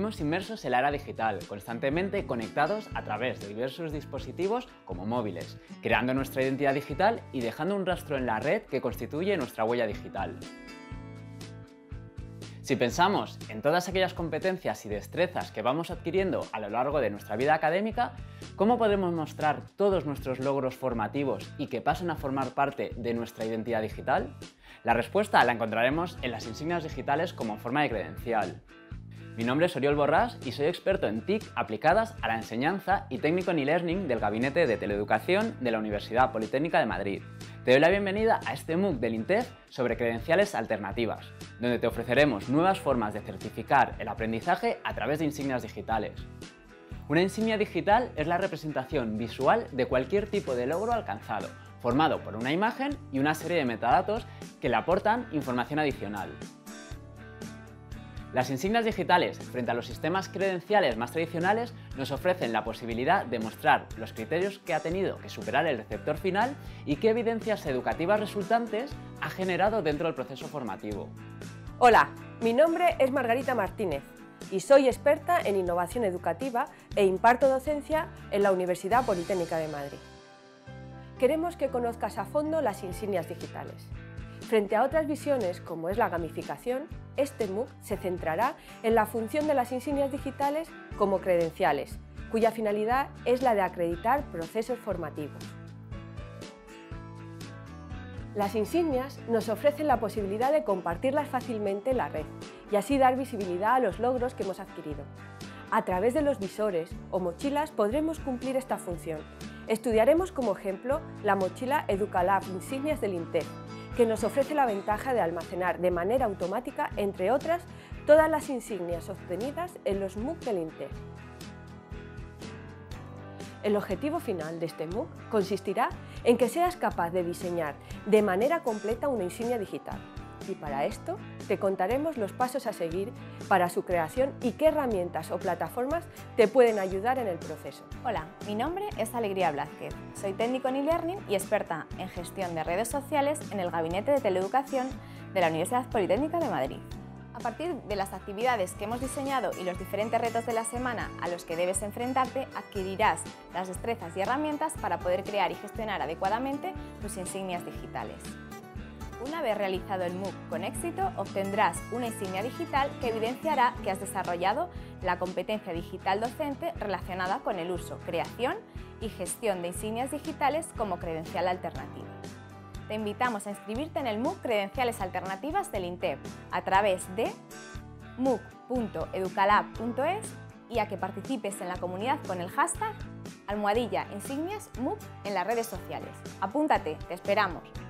Vivimos inmersos en la era digital, constantemente conectados a través de diversos dispositivos como móviles, creando nuestra identidad digital y dejando un rastro en la red que constituye nuestra huella digital. Si pensamos en todas aquellas competencias y destrezas que vamos adquiriendo a lo largo de nuestra vida académica, ¿cómo podemos mostrar todos nuestros logros formativos y que pasen a formar parte de nuestra identidad digital? La respuesta la encontraremos en las insignias digitales como forma de credencial. Mi nombre es Oriol Borràs y soy experto en TIC aplicadas a la enseñanza y técnico en e-learning del Gabinete de Teleeducación de la Universidad Politécnica de Madrid. Te doy la bienvenida a este MOOC del INTEF sobre credenciales alternativas, donde te ofreceremos nuevas formas de certificar el aprendizaje a través de insignias digitales. Una insignia digital es la representación visual de cualquier tipo de logro alcanzado, formado por una imagen y una serie de metadatos que le aportan información adicional. Las insignias digitales, frente a los sistemas credenciales más tradicionales, nos ofrecen la posibilidad de mostrar los criterios que ha tenido que superar el receptor final y qué evidencias educativas resultantes ha generado dentro del proceso formativo. Hola, mi nombre es Margarita Martínez y soy experta en innovación educativa e imparto docencia en la Universidad Politécnica de Madrid. Queremos que conozcas a fondo las insignias digitales. Frente a otras visiones, como es la gamificación, este MOOC se centrará en la función de las insignias digitales como credenciales, cuya finalidad es la de acreditar procesos formativos. Las insignias nos ofrecen la posibilidad de compartirlas fácilmente en la red y así dar visibilidad a los logros que hemos adquirido. A través de los visores o mochilas podremos cumplir esta función. Estudiaremos como ejemplo la mochila Educalab Insignias del INTEF, que nos ofrece la ventaja de almacenar de manera automática, entre otras, todas las insignias obtenidas en los MOOC del INTEF. El objetivo final de este MOOC consistirá en que seas capaz de diseñar de manera completa una insignia digital. Y para esto te contaremos los pasos a seguir para su creación y qué herramientas o plataformas te pueden ayudar en el proceso. Hola, mi nombre es Alegría Blázquez, soy técnico en e-learning y experta en gestión de redes sociales en el Gabinete de Teleeducación de la Universidad Politécnica de Madrid. A partir de las actividades que hemos diseñado y los diferentes retos de la semana a los que debes enfrentarte, adquirirás las destrezas y herramientas para poder crear y gestionar adecuadamente tus insignias digitales. Una vez realizado el MOOC con éxito, obtendrás una insignia digital que evidenciará que has desarrollado la competencia digital docente relacionada con el uso, creación y gestión de insignias digitales como credencial alternativa. Te invitamos a inscribirte en el MOOC Credenciales Alternativas del INTEF a través de mooc.educalab.es y a que participes en la comunidad con el hashtag #insigniasMOOC en las redes sociales. Apúntate, te esperamos.